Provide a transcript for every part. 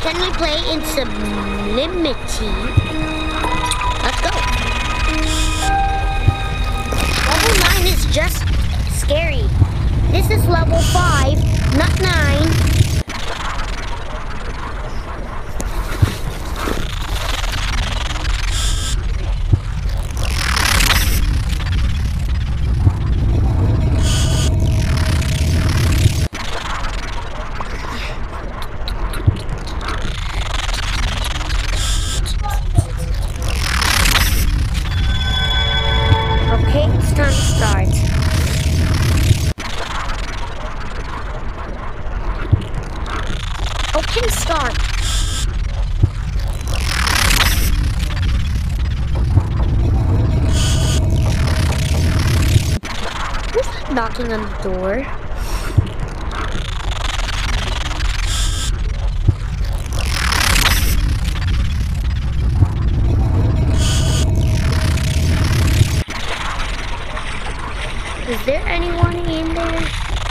Can we play in Sublimity? Let's go. Level 9 is just scary. This is level 5, not 9. Okay, it's time to start. Okay, start. Who's that knocking on the door? Is there anyone in there?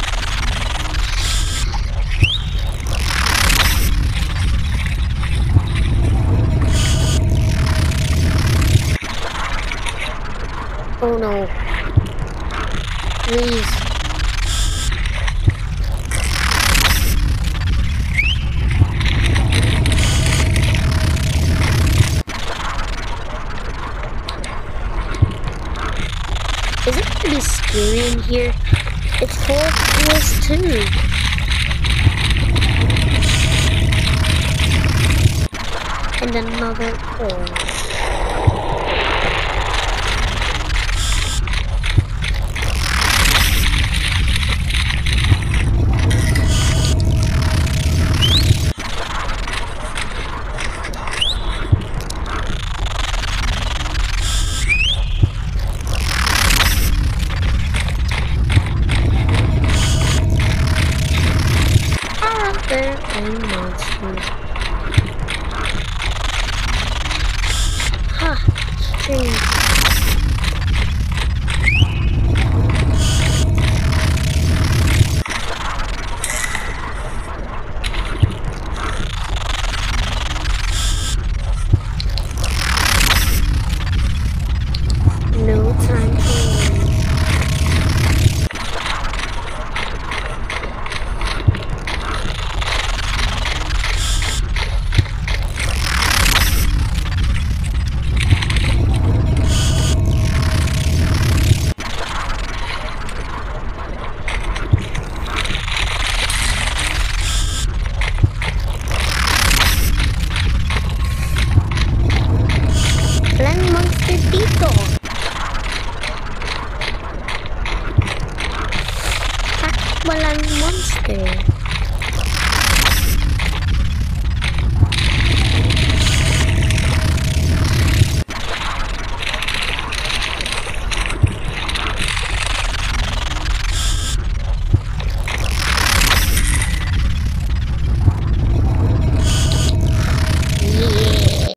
Oh no. Please. Is it gonna be scary in here? It's full of tools too. And another hole. There any monsters? Huh, strange. No time to leave. Walang monster dito. Bakit walang monster?